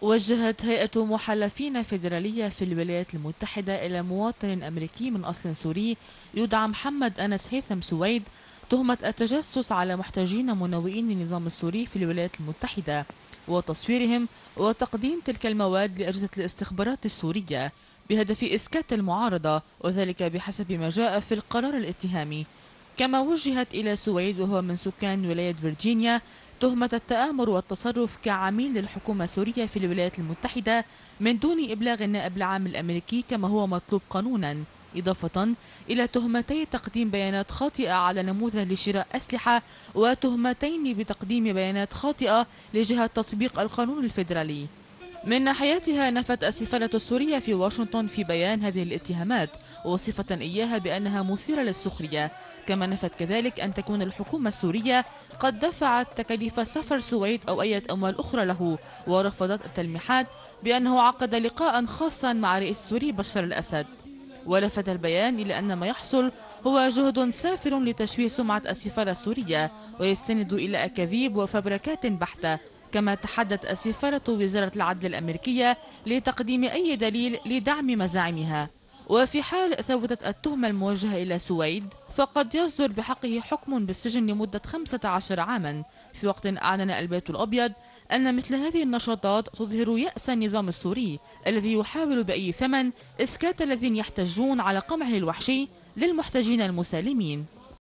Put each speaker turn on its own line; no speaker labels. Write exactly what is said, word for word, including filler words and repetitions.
وجهت هيئة محلفين فيدرالية في الولايات المتحدة إلى مواطن أمريكي من أصل سوري يدعى محمد أنس هيثم سويد تهمة التجسس على محتجين منوئين للنظام السوري في الولايات المتحدة وتصويرهم وتقديم تلك المواد لأجهزة الاستخبارات السورية بهدف إسكات المعارضة، وذلك بحسب ما جاء في القرار الاتهامي. كما وجهت إلى سويد وهو من سكان ولاية فرجينيا تهمة التآمر والتصرف كعميل للحكومة السورية في الولايات المتحدة من دون إبلاغ النائب العام الأمريكي كما هو مطلوب قانونا، إضافة إلى تهمتي تقديم بيانات خاطئة على نموذج لشراء أسلحة وتهمتين بتقديم بيانات خاطئة لجهة تطبيق القانون الفيدرالي. من ناحيتها نفت السفارة السورية في واشنطن في بيان هذه الاتهامات وصفة إياها بأنها مثيرة للسخرية، كما نفت كذلك أن تكون الحكومة السورية قد دفعت تكاليف سفر سويد أو أي أموال أخرى له، ورفضت التلميحات بأنه عقد لقاء خاصا مع رئيس سوري بشار الأسد. ولفت البيان إلى أن ما يحصل هو جهد سافر لتشويه سمعة السفارة السورية ويستند إلى أكاذيب وفبركات بحتة. كما تحدت السفارة وزارة العدل الأمريكية لتقديم أي دليل لدعم مزاعمها، وفي حال ثبتت التهمة الموجهة إلى سويد فقد يصدر بحقه حكم بالسجن لمدة خمسة عشر عاما، في وقت أعلن البيت الأبيض أن مثل هذه النشاطات تظهر يأس النظام السوري الذي يحاول بأي ثمن إسكات الذين يحتجون على قمعه الوحشي للمحتجين المسالمين.